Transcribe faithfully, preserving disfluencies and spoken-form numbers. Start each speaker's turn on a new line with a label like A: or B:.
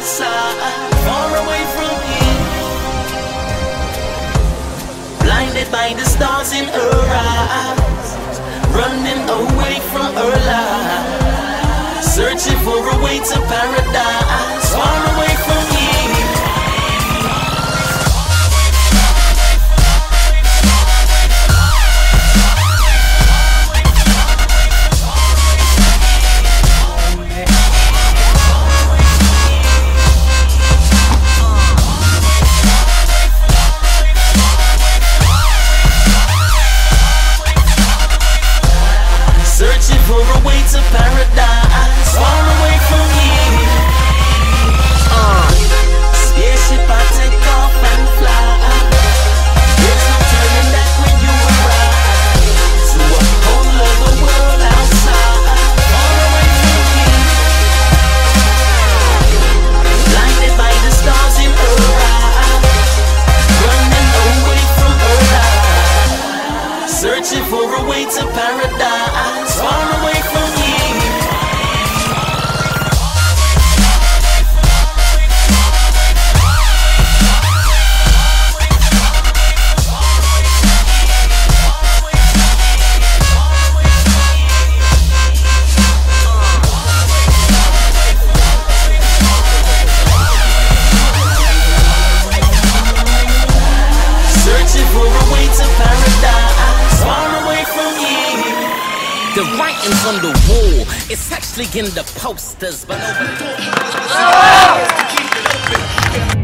A: outside, far away from here, blinded by the stars in her eyes, running away from her life, searching for a way to paradise, far away from here. Searching for a way to paradise, far away from here. Uh, spaceship I take off and fly. There's no turning back when you arrive to a whole other world outside, far away from here, blinded by the stars in her eyes, running away from her life, searching for a way to paradise, far away from here. Searching for a way to paradise, far away from here.
B: The writing's on the wall, it's actually in the posters, but nobody